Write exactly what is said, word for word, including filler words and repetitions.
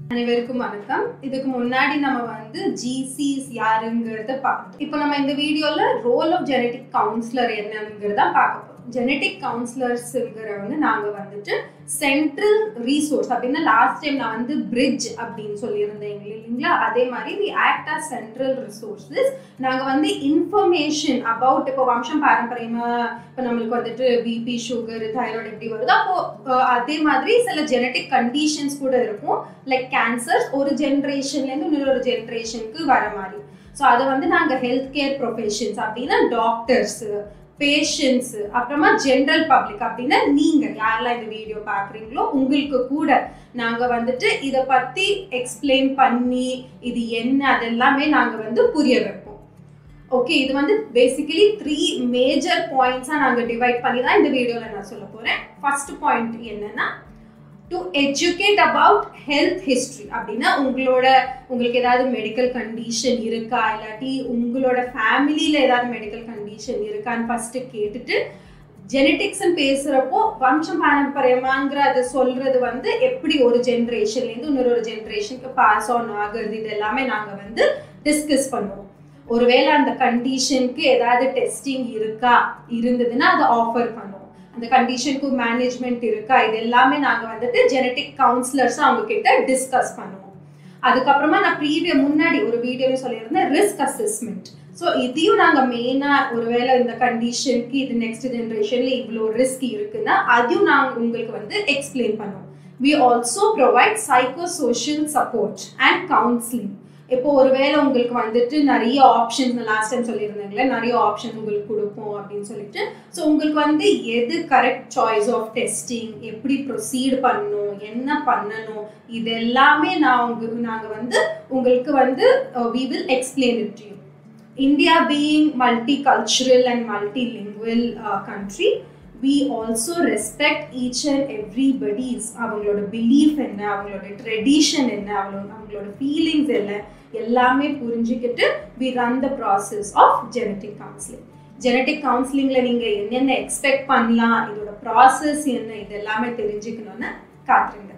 அனைவருக்கும் வணக்கம். இதுக்கு முன்னாடி நம்ம வந்து ஜிசிஸ் யாருங்கிறத பார்த்தோம். இப்போ நம்ம இந்த வீடியோல ரோல் ஆஃப் ஜெனடிக் கவுன்சிலர் என்னங்கிறத பார்க்க போறோம். ஜெனடிக் கவுன்சிலர்ஸ்ங்கிறவங்க நாங்க வந்துட்டு சென்ட்ரல் ரிசோர்ஸ் அப்படின்னா லாஸ்ட் டைம் நான் வந்து பிரிட்ஜ் அப்படின்னு சொல்லியிருந்தேன் இல்லைங்களா, அதே மாதிரி we act as central resources. நாங்க வந்து இன்ஃபர்மேஷன் அபவுட் இப்போ வம்சம் பாரம்பரியமா இப்போ நம்மளுக்கு வந்துட்டு பிபி சுகர் தைராய்டு எப்படி வருது, அப்போ அதே மாதிரி சில ஜெனடிக் கண்டிஷன்ஸ் கூட இருக்கும். லைக் கேன்சர்ஸ் ஒரு ஜென்ரேஷன்லேருந்து இன்னொரு ஜென்ரேஷனுக்கு வர மாதிரி. ஸோ அதை வந்து நாங்கள் ஹெல்த் கேர் ப்ரொஃபஷன்ஸ் அப்படின்னா டாக்டர்ஸு, பேஷண்ட்ஸ், அப்புறமா ஜென்ரல் பப்ளிக் அப்படின்னா நீங்க யாரெல்லாம் இந்த வீடியோ பாக்குறீங்களோ உங்களுக்கு கூட நாங்க வந்துட்டு இதை பத்தி எக்ஸ்பிளைன் பண்ணி இது என்ன அதெல்லாமே நாங்க வந்து புரிய வைப்போம். ஓகே, இது வந்து பேசிக்கலி த்ரீ மேஜர் பாயிண்ட்ஸா நாங்க டிவைட் பண்ணி தான் இந்த வீடியோல நான் சொல்ல போறேன். ஃபர்ஸ்ட் பாயிண்ட் என்னன்னா to educate about health history அப்படின்னா உங்களோட உங்களுக்கு ஏதாவது மெடிக்கல் கண்டிஷன் இருக்கா, இல்லாட்டி உங்களோட ஃபேமிலியில் ஏதாவது மெடிக்கல் கண்டிஷன் இருக்கான்னு ஃபர்ஸ்ட் கேட்டுட்டு, ஜெனட்டிக்ஸ்ன்னு பேசுகிறப்போ வம்சம் பாரம்பரியமாங்கிற அதை சொல்றது வந்து எப்படி ஒரு ஜென்ரேஷன்லேருந்து இன்னொரு ஒரு ஜென்ரேஷனுக்கு பாஸ் ஆன் ஆகுறது இது எல்லாமே நாங்கள் வந்து டிஸ்கஸ் பண்ணுவோம். ஒருவேளை அந்த கண்டிஷனுக்கு ஏதாவது டெஸ்டிங் இருக்கா இருந்ததுன்னா அதை ஆஃபர் பண்ணுவோம். அந்த கண்டிஷனுக்கு மேனேஜ்மெண்ட் இருக்கா இது எல்லாமே நாங்கள் வந்துட்டு ஜெனடிக் கவுன்சிலர்ஸ் அவங்க கிட்ட டிஸ்கஸ் பண்ணுவோம். அதுக்கப்புறமா நான் ப்ரீவிய முன்னாடி ஒரு வீடியோவில் சொல்லியிருந்தேன் ரிஸ்க் அசஸ்மெண்ட். ஸோ இதையும் நாங்கள் மெயினாக ஒருவேளை இந்த கண்டிஷனுக்கு இது நெக்ஸ்ட் ஜென்ரேஷனில் இவ்வளோ ரிஸ்க் இருக்குன்னா அதையும் நாங்கள் உங்களுக்கு வந்து எக்ஸ்பிளைன் பண்ணுவோம். We also provide psycho social support and counselling. இப்போ ஒருவேளை உங்களுக்கு வந்துட்டு நிறைய ஆப்ஷன்ஸ் லாஸ்ட் டைம் சொல்லியிருந்தாங்களே நிறைய ஆப்ஷன் உங்களுக்கு கொடுப்போம் அப்படின்னு சொல்லிட்டு, ஸோ உங்களுக்கு வந்து எது கரெக்ட் சாய்ஸ் ஆஃப் டெஸ்டிங், எப்படி ப்ரொசீட் பண்ணணும், என்ன பண்ணணும், இது எல்லாமே நான் உங்களுக்கு நாங்கள் வந்து உங்களுக்கு வந்து we will explain it to you. India being multi cultural and multilingual country, we also respect each and everybody's அவங்களோட பிலீஃப் என்ன, அவங்களோட ட்ரெடிஷன் என்ன, அவங்களோட அவங்களோட ஃபீலிங்ஸ் என்ன எல்லாமே புரிஞ்சுக்கிட்டு we run the process of genetic counseling. genetic counselingல நீங்கள் என்னென்ன எக்ஸ்பெக்ட் பண்ணலாம், இதோட ப்ராசஸ் என்ன, இது எல்லாமே தெரிஞ்சுக்கணும்னு காத்துருங்க.